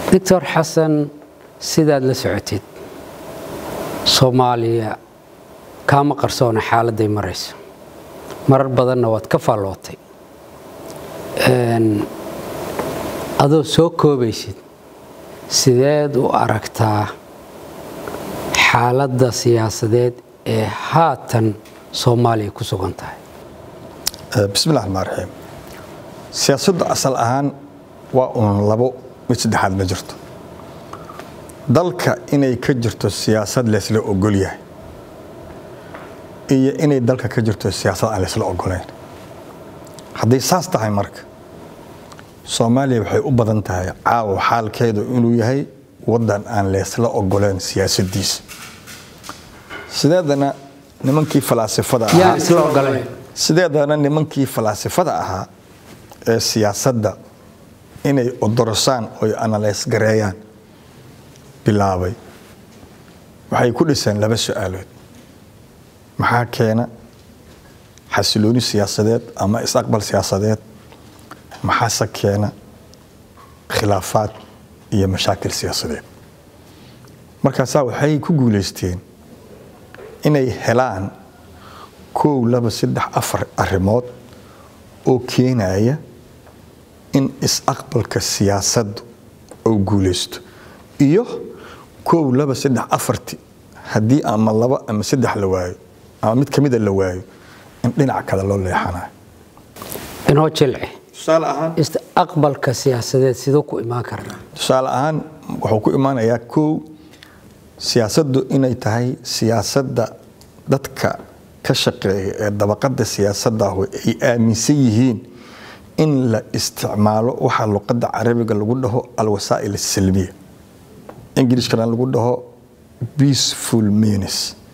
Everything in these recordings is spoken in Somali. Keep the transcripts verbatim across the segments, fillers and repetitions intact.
دكتور حسن سيداد لسعتيد Soomaaliya kama qarsoona xaaladday marayso marar badanna waad ka faalootay een adoo soo koobaysid sideed u aragtaa xaaladda siyaasadeed ee haatan Soomaaliya ku sugan tahay bismillaah rahmaan rahiim siyaasadda asal ahaan waa un labo mid saddexaad ma jirto dalka inay ka jirto siyaasad la isla ogol yahay iyo inay dalka ka jirto siyaasad aan la isla ogolayn haddii saas tahay marka Soomaaliya waxay u badan tahay caawa xaalkeedu inuu yahay wadan aan la isla ogolayn siyaasadiisa sideedana nimankii falaasifada ahaa isla ogolayn sideedana nimankii falaasifada ahaa ee siyaasadda inay odorosaan oo analyze gareeyaan bilaabay waxay ku dhiseen laba su'aalood maxaa keena xasilooni siyaasadeed ama isaqbal siyaasadeed maxaa keena khilaafaad iyo mashaakil siyaasadeed markaas waxay ku guuleysteen inay helaan koow laba saddex afar arrimood oo keenaya in isaqbalka siyaasaddu oo guuleysto iyo koow laba saddex afarti haddii ama laba ama saddex la waayo ama mid kamid ah la waayo in dhinac kale loo leexanayo inoo jilci tusaale ahaan istaqbalka siyaasadeed sidoo ku imaan karna tusaale ahaan wuxuu ku imaanayaa koow siyaasaddu inay tahay siyaasadda dadka ka shaqeeya ee dabaqada siyaasadda ay aaminsan yihiin in la isticmaalo waxa luqadda carabiga lagu dhaho alwasaa'il as-salmiya ingiriiskana lagu dhaho peaceful means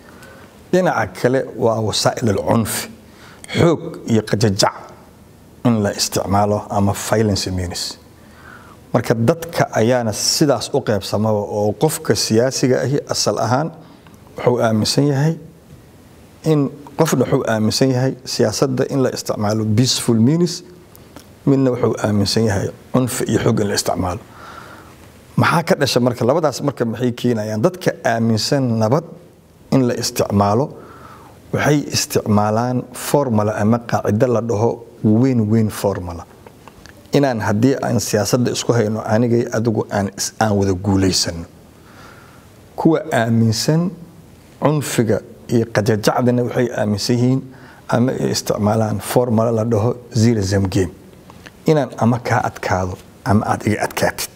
dhinaca kale waa wasaa'il al-unf xoog iyo qajajac in la isticmaalo ama violence means marka dadka ayaana sidaas u qaybsamaba oo qofka siyaasiga ahi asal ahaan wuxuu aaminsan yahay in qofna wuxuu aaminsan yahay siyaasadda in la isticmaalo peaceful means midna wuxuu aaminsan yahay unf iyo xoog in la isticmaalo maxaa ka dhashay marka labadaas marka maxay keenayaan dadka aaminsan nabad in la isticmaalo waxay isticmaalaan formula ama qaacido la dhaho win win formula inaan haddii aan siyaasadda isku hayno anigay adigu aan aan wada guuleysano kuwa aaminsan unfiga iyo qajajacdana waxay aaminsan yihiin ama ay isticmaalaan formula la dhaho zero sum game inaan ama ka adkaado ama aad iga adkaatid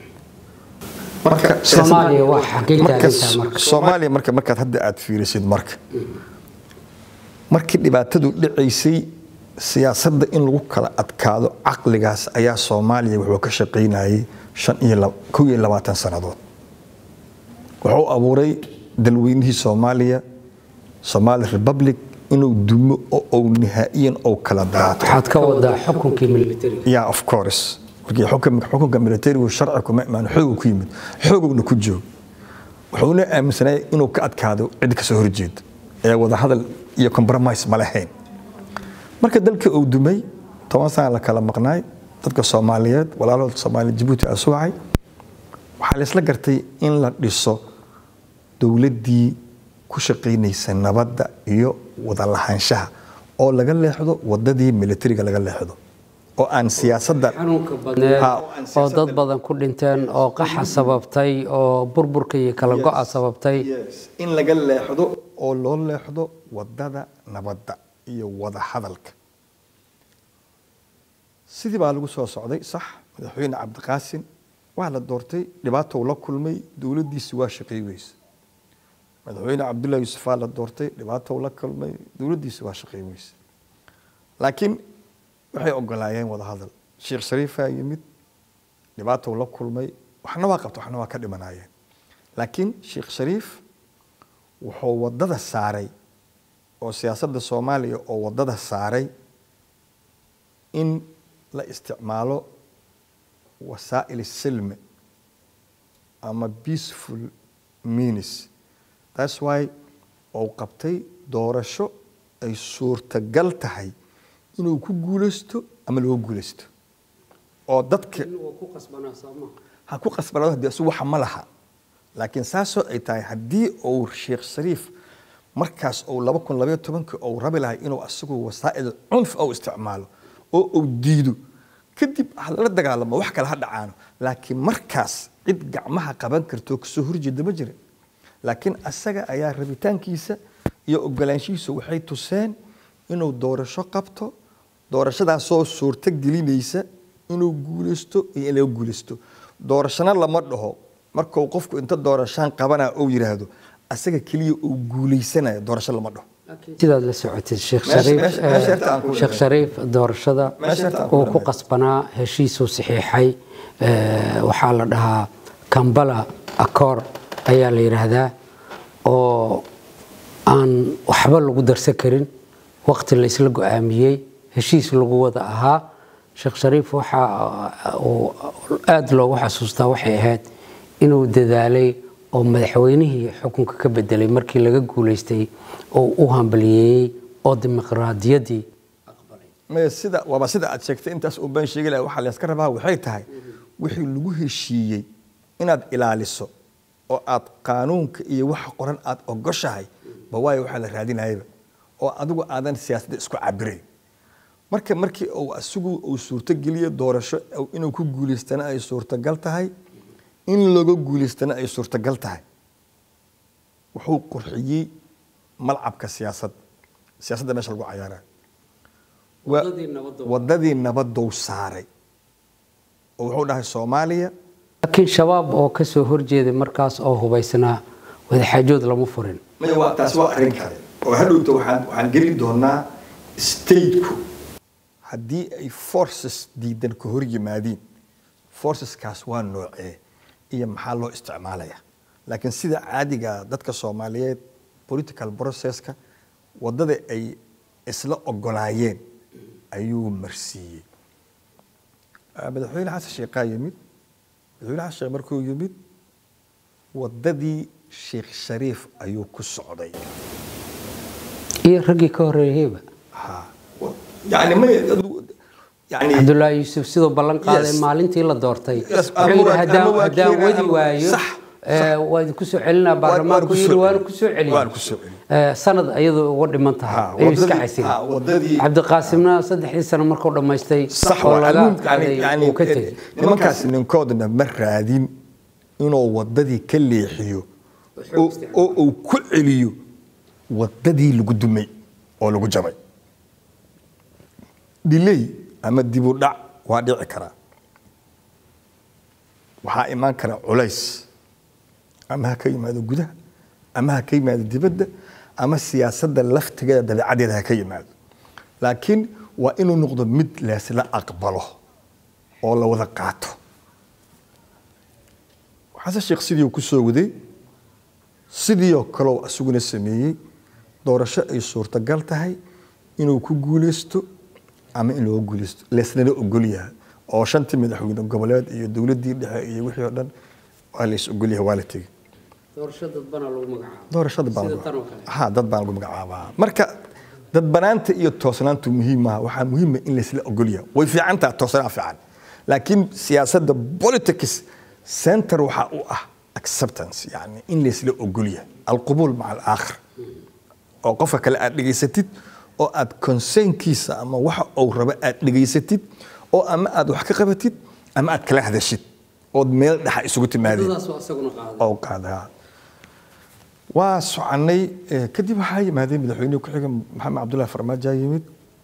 marka Soomaaliya waa xaqiiqada marka Soomaaliya marka markaad hadda aad fiirisid marka markii dhibaatadu dhacaysay siyaasadda in lagu kala adkaado aqligaas ayaa Soomaaliya wuxuu ka shaqeynayay shan iyo labaatan sanadood wuxuu abuuray dalweynihii Soomaaliya Somali Republic inuu dumo oo nihaa'iyan oo kala daato waxaad ka wadaa xukunkii military yeah of course markii xukunka xukunka military uu sharci kuma imaan xoog ku yimid xoogna ku joog wuxuuna aaminsanay inuu ka adkaado cid ka soo horjeed ee wada hadal iyo compromise ma lahayn marka dalka uu dumay toban sano la kala maqnaay dadka Soomaaliyeed walaalada Soomaali Djibouti asuucay waxa la isla gartay in la dhiso dawladdii ku shaqeynaysa nabadda iyo wada lahaanshaha oo laga leexdo wadadii militariga laga leexdo oo aan siyaasadda xanuunka badneed oo dad badan ku dhinteen oo qaxa sababtay oo burburka iyo kala go'a sababtay in laga leexdo oo loo leexdo wadada nabadda iyo wada hadalka sidii baa lagu soo socday sax madaxweyne Cabdiqaasim waa la doortay dhibaato la kulmay dawladdiisu waa shaqeeyaysa madaxweyne Cabdullaahi Yuusuf la doortay dhibaato la kulmay dawladdiisu waa shaqeeyaysa laakiin waxay ogolaayeen wada hadal Sheekh Shariif ayaa yimid dhibaato la kulmay waxna waa qabto waxna waa ka dhimanayeen laakiin Sheekh Shariif wuxuu wadada saaray oo siyaasadda Soomaaliya oo wadada saaray in la isticmaalo wasaa'il silm ama peaceful means that's why oo qabtay doorasho ay suurtagal tahay inuu ku guuleysto ama loo guuleysto oo dadka ku qasbanaa Soomaa ha ku qasbanaado haddii asu waxa ma laha laakiin saasoo ay tahay haddii uu sheekh shariif markaas uu laba kun labayo tobankii uu rabi lahay inuu asagu wasaa'il cunf uu isticmaalo oo uu diido kadib la dagaalamo wax kale ha dhacaano laakiin markaas cid gacmaha qaban karto kasoo horjeeda ma jirin laakiin asaga ayaa rabitaankiisa iyo ogolaanshihiisa waxay tuseen inuu doorasho qabto doorashadaasoo suurta gelinaysa inuu guulaysto iyo inuu guulaysto doorashana lama dhaho markuu qofku inta doorashaan qabana uu yiraahdo asaga kaliya uu guulaysanayo doorasho lama dhaho sidaad la socotay sheekh shariif sheekh shariif doorashada uu ku qasbanaa heshiisuu saxiixay waxaa la dhahaa Kampala Accord ayaa la yiraahdaa oo aan waxba lagu darsan karin waqti la isla go'aamiyay heshiis lagu wada ahaa sheekh shariif waxa uu aad loogu xasuustaa waxay ahayd inuu dadaalay oo madaxweynihii xukunka ka bedelay markii laga guuleystay oo u hambaliyay oo dimuqraadiyadii aqbalay ma sida waba sida aad sheegtay intaas uu baan sheegay waxa la iska rabaa waxay tahay wixii lagu heshiiyay inaad ilaaliso oo aad qaanuunka iyo wax qoran aad ogoshahay ba way waxa la raadinayba oo adigu aadan siyaasadda isku cabiray marka markii uu asugu uu suurto geliyo doorasho inuu ku guuleystana ay suurto gal tahay in lagu guuleystana ay suurto gal tahay wuxuu qurxiyay malcabka siyaasadda siyaasadda meesha lagu cayaaray wadadii nabadda saaray oo wuxuu dhahay Soomaaliya laakiin shabaab oo ka soo horjeeday markaas oo hubaysnaa wada xaajood lama furin ma waa taas waa arrin kale oo hadhowta waxaan waxaan geli doonaa state-ku haddii ay forces diidan ka hor yimaadeen forceskaas waa noocee iyo maxaa loo isticmaalaya laakiin sida caadiga dadka Soomaaliyeed political processka wadada ay isla ogolaayeen ayuu marsiiyay madaxweyne xasan sheekh yimid madaxweyne xasan sheekh markuu yimid wadadii sheekh shariif ayuu ku socday iyo ragii ka horeeyayba ha yani ma يعني عبد الله يوسف سيدو بلان قاday maalintii la doortay wuxuu hadaa hadaa wadi waayo waa ku soo celinaa baarlamaanku yiri waan ku soo celiyay sanad ayadoo ugu dhiman tahay ay iska xasin Cabdi Qaasimna saddexdii sano markuu dhameystay oo laga yani ka tagay nimankaas ninkoodna ma raadin inuu wadadii ka leexiyo oo uu ku celiyo wadadii lagu dumay oo lagu jabay delay ama dib u dhac waa dhici kara waxa iman kara culays ama ka yimaado gudaha ama ka yimaado dibadda ama siyaasadda laftigeeda dabeecadeeda ka yimaado laakiin waa inuu noqdo mid la isla aqbalo oo la wada qaato waxa sheekh sidii ku soo waday sidii oo kale oo asuguna sameeyay doorasho ay suurta gal tahay inuu ku guuleysto ama in loo guulaysto leesnana ogol yahay oo shantii madaxweyne goboleed iyo dawladii dhexe iyo wixii oo dhan waa la is ogol yahay waa la tagay doorashada bana lagu magacaabo doorashada bana ha dad baan lagu magacaabaa marka dad banaanta iyo toosnaantu muhiim ah waxa muhiim ah in la isla ogol yahay way fiican tahay toosnaan fiican laakiin siyaasadda politics center waxa uu ah acceptance yani in la isla ogol yahay alqabul ma'a al-aakhir oo qofka kale aad dhigaysatid oo aad consent-kiisa ama waxa uu rabo aad dhigaysatid oo ama aad wax ka qabatid ama aad kala hadashid oo meel dhaxa isugu timaadeen oo qaada waa soconay kadib waxa yimaadeen madaxweyne ku xiga Maxamed Cabdullaahi Farmaajo yimid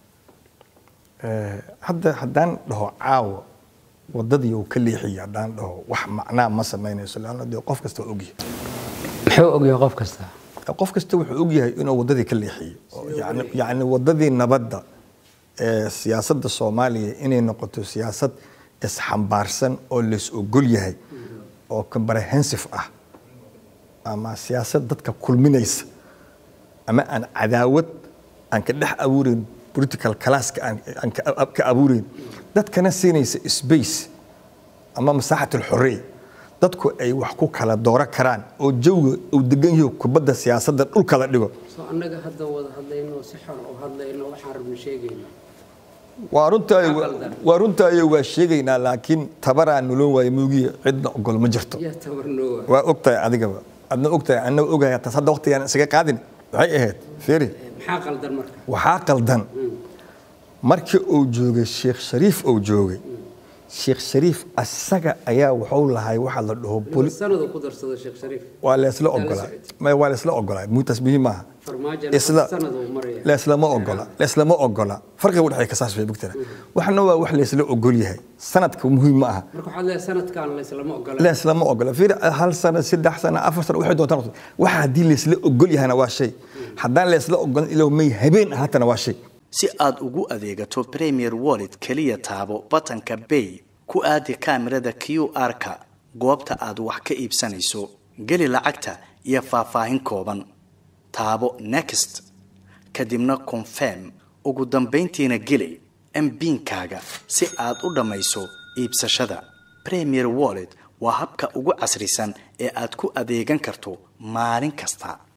hadda haddaan dhaho caawa wadadii uu ka leexiyay haddaan dhaho wax macnaa ma sameynayso laana qof kasta og yahay muxuu og yahay qof kasta qof kasta wuxuu og yahay inuu wadadii ka leexiyay yani yani wadadii nabadda ee siyaasadda Soomaaliya inay noqoto siyaasad isxambaarsan oo la is ogol yahay oo comprehensive ah ama siyaasad dadka kulminaysa ama aan cadaawad aan ka dhex abuurin political class aan ka abuurin dadkana siinaysa space ama masaaxatul xorriya dadku ay wax ku kala doora karaan oo jawiga uu degan yahay kubadda siyaasadda dhulka la dhigo soo anaga hadda wada hadlayno si xor oo hadlayno waxaan rabno sheegayna وارنتاي وارنتاي وشيغينا لكن تبرع نلو واي موغي عدنا اقول ما جرتو يا تبرنو واوقتاي اديغا adna ogtahay anna ogahay taasada waqtigan isaga qaadin waxay ahayd fiiri maxaa qaldan marka waxa qaldan markii uu joogay Sheikh Shariif uu joogay Sheikh Shariif asaga ayaa wuxuu lahay waxa la dhaho bul sanadu ku darsado Sheikh Shariif waa la isla ogolaa ma waa la isla ogolaa mu tasbiih ma farmaajo sanadu maraya la isla ma ogola la isla ma ogola farqiga u dhaxay ka saasbay bugtana waxna waa wax la isla ogol yahay sanadka muhiim ma aha marka waxa la sanadkan la isla ma ogola la isla ma ogola fiir hal sano saddex sano afar sano waxa doontaan waxa hadii la isla ogol yahayna waa shay haddaan la isla ogolan ilaa may habeen ahaatana waa shay si aad ugu adeegato Premier Wallet kaliya taabo batanka Pay ku aadi kaamirada Q R-ka goobta aad wax ka iibsanayso gali lacagta iyo faahfaahin kooban taabo Next kadibna Confirm ugu dambeyntiina gali M PIN-kaaga si aad u dhamayso iibsashada Premier Wallet waa habka ugu casrisan ee aad ku adeegan karto maalin kasta.